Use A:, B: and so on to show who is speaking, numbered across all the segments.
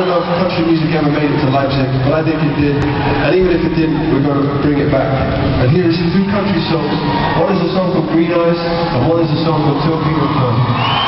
A: don't know if country music ever made it to Leipzig, but I think it did. And even if it didn't, we're going to bring it back. And here is two country songs. One is a song called Green Eyes, and one is a song called Till People Come.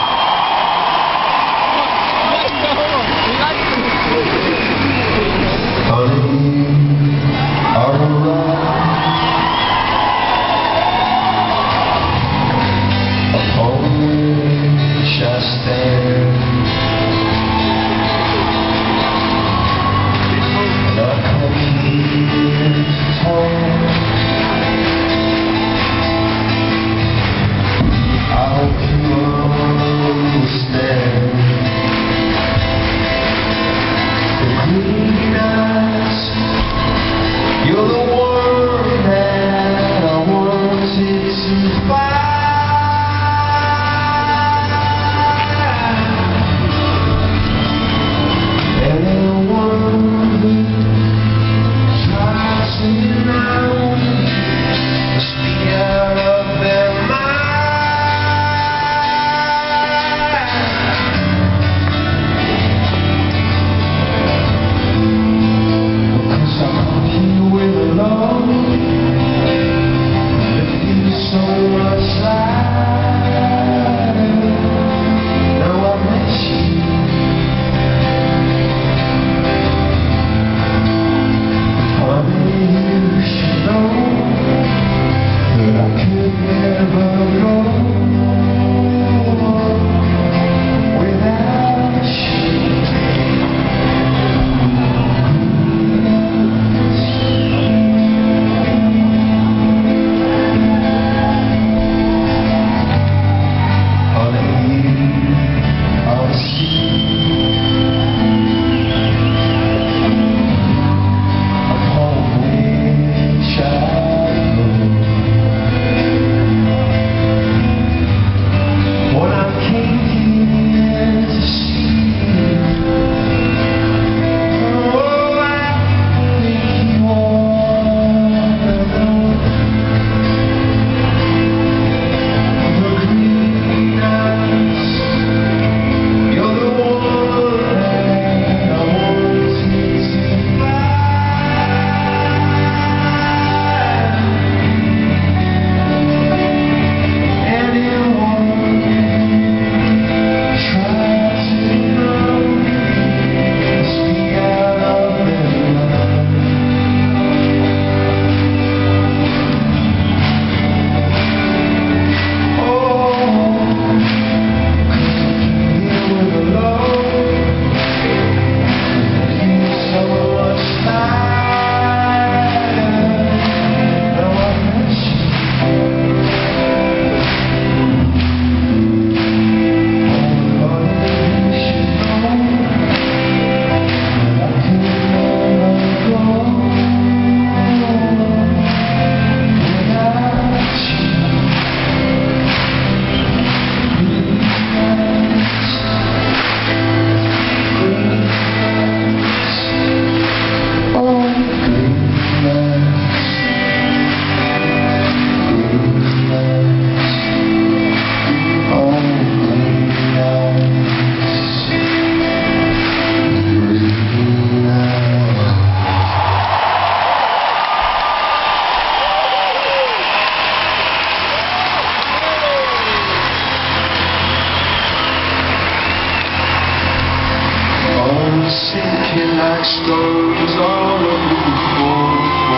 A: Sinking like stones all over the floor.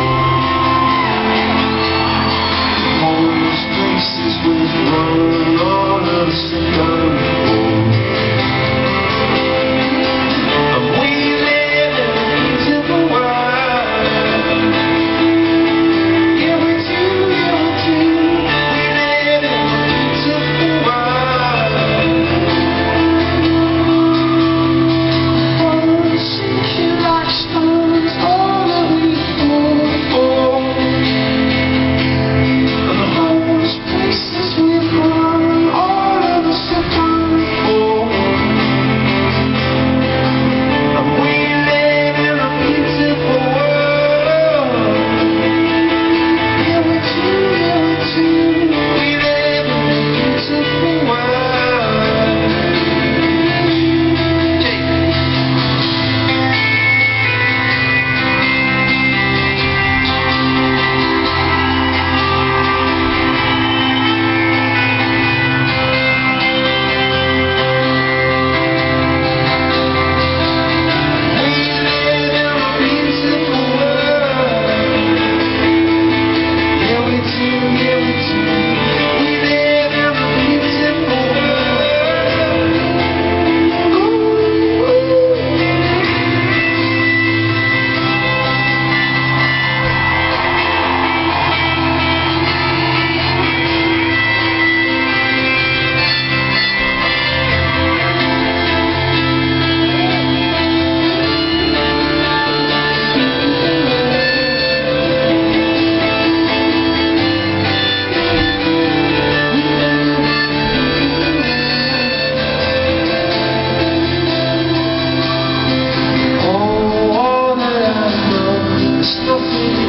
A: Homeless places with run all of the sick on the floor. And we live in a beautiful world. Yeah, we do, yeah, we do. We live in a beautiful world.
B: All of the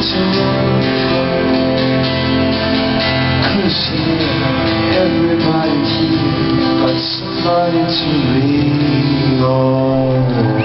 A: to run from. 'Cause yeah, everybody here got somebody to lean on.